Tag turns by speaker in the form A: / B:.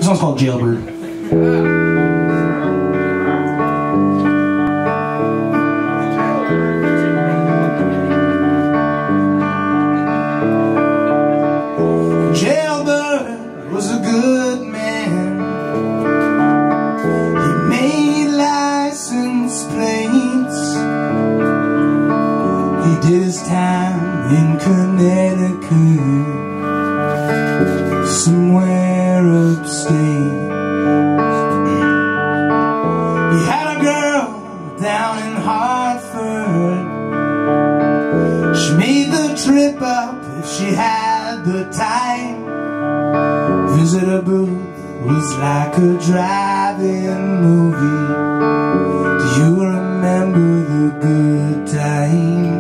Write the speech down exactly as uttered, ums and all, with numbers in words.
A: song's called Jailbird. Jailbird was a good man. He made license plates. He did his time in Connecticut, somewhere upstate. He had a girl down in Hartford. She made the trip up if she had the time. Visitor booth was like a drive-in movie. Do you remember the good times?